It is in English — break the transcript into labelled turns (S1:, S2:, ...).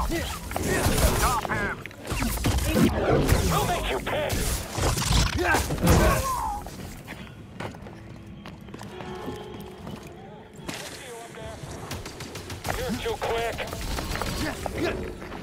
S1: Stop him! We'll make you pay! You're too quick!